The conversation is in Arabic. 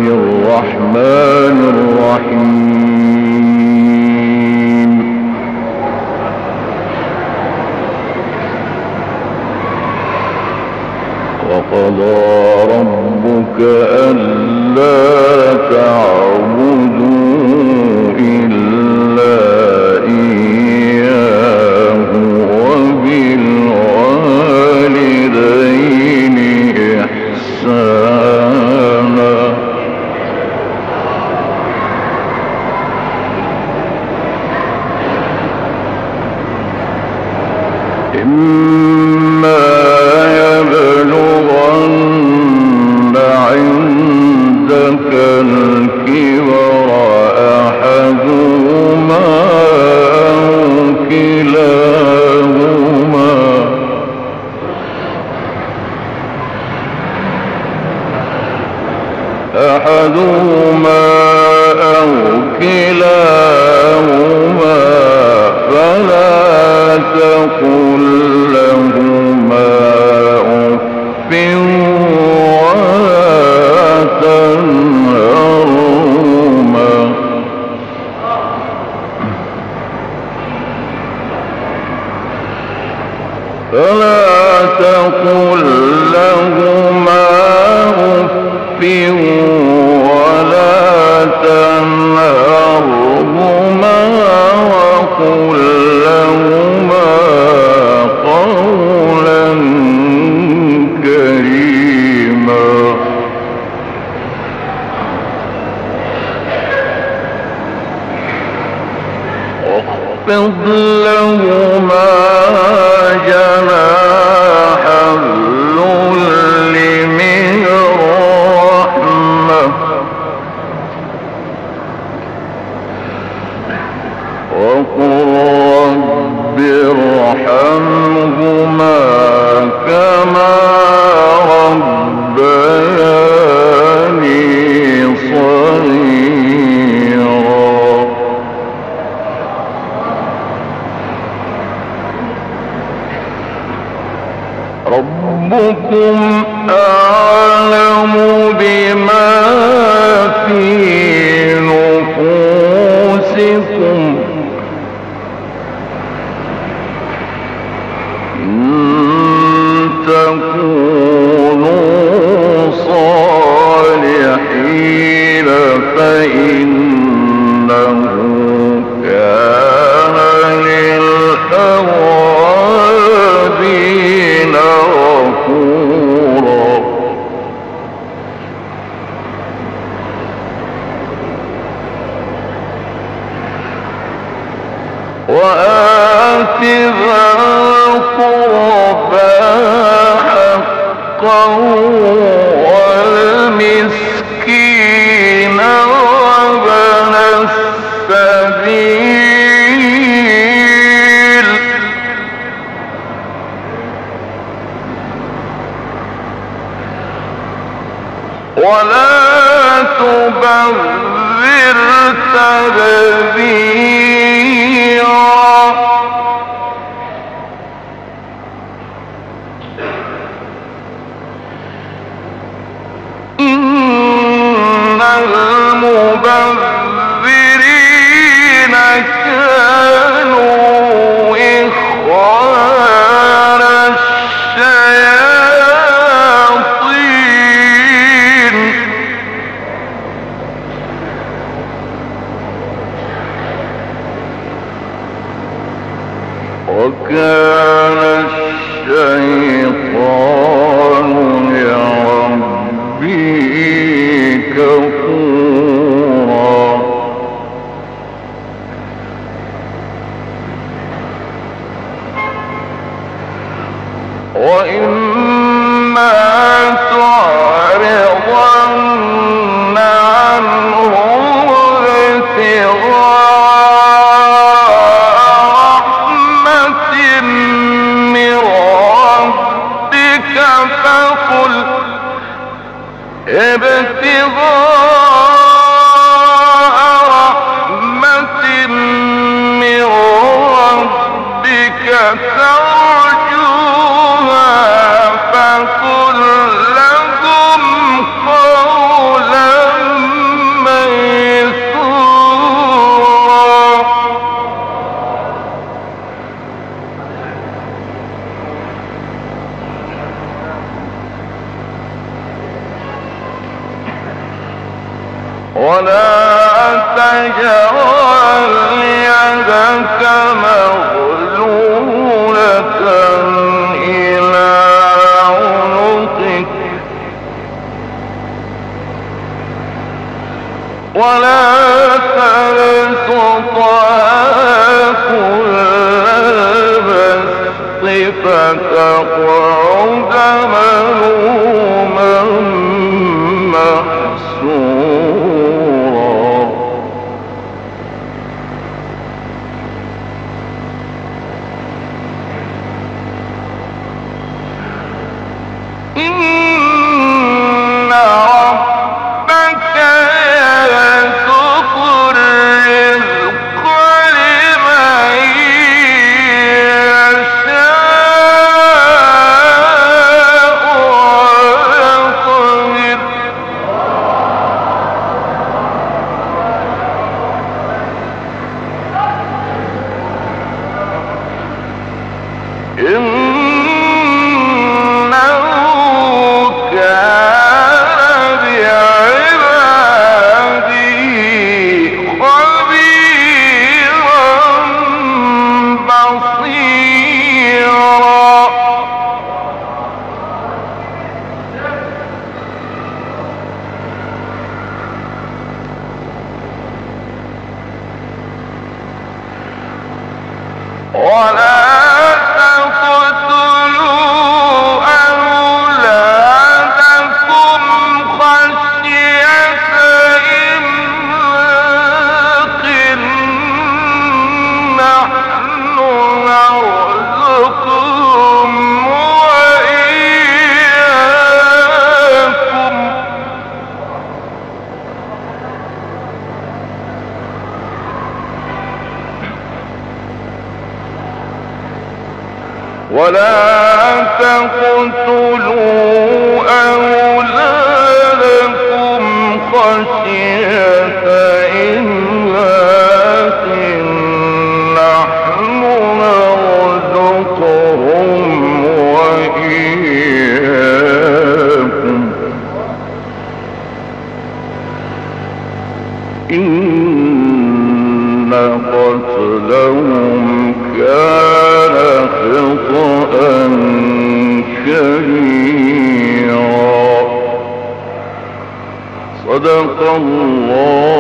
الرحمن الرحيم. وقضى ربك ألا تعبدوا إلا إياه وبالوالدين إحسانا. إما يبلغن عندك الكبر أحدهما أو كلاهما فلا تقل لهما أف ولا تنهرهما وقل لهما قولا كريما. واخفض لهما جناح الذل من الرحمة وقل رب ارحمهما كما ربياني صغيرا. ربكم أعلم بما في نفوسكم إن تكونوا صالحين فإنه كان للأوابين غفورا. وآت ذا القربى حقه والمسكين وابن السبيل ولا تبذر تبذيرا. إن المبذرين كانوا إخوان الشياطين ولا تجعل يدك مغلولة إلى عنقك ولا تبسطها كل البسط فتقعد ملوما محسورا إن ربك يبسط الرزق لمن يشاء ويقدر إنه كان بعباده خبيرا بصيرا ولا تقتلوا أولادكم خشية إملاق نحن نرزقهم وإياكم ولا تقتلوا أولادكم خشية إملاق نحن نرزقهم وإياكم إن قتلهم كان خطأ كبيرا صدق الله